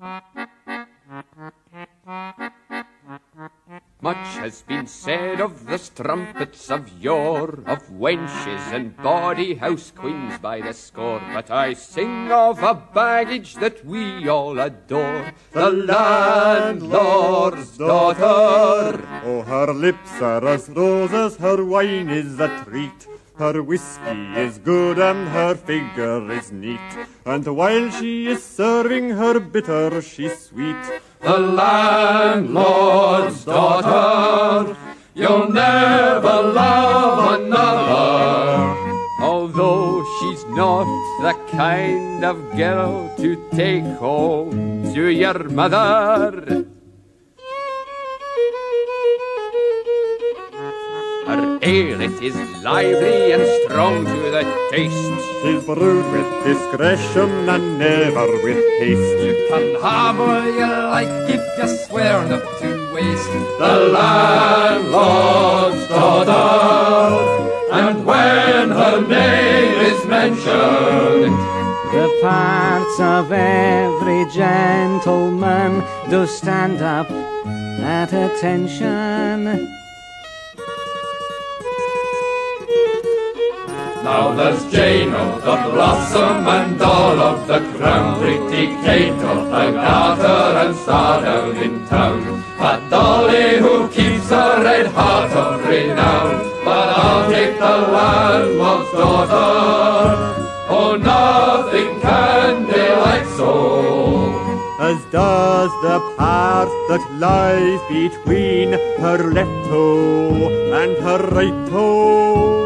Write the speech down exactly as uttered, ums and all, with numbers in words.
Much has been said of the strumpets of yore, of wenches and bawdy house queens by the score. But I sing of a baggage that we all adore, the landlord's daughter. Oh, her lips are as roses, her wine is a treat. Her whiskey is good and her figure is neat, and while she is serving her bitter, she's sweet. The landlord's daughter, you'll never love another, although she's not the kind of girl to take home to your mother. Her ale, it is lively and strong to the taste. She's brewed with discretion and never with haste. You can have all you like if you swear not to waste. The landlord's daughter, and when her name is mentioned, the parts of every gentleman do stand up at attention. now there's Jane of the Blossom and all of the crown, pretty Kate of the Garter and Star down in town, but Dolly who keeps her red heart of renown. But I'll take the landlord's daughter, oh nothing can delight so, as does the part that lies between her left toe and her right toe.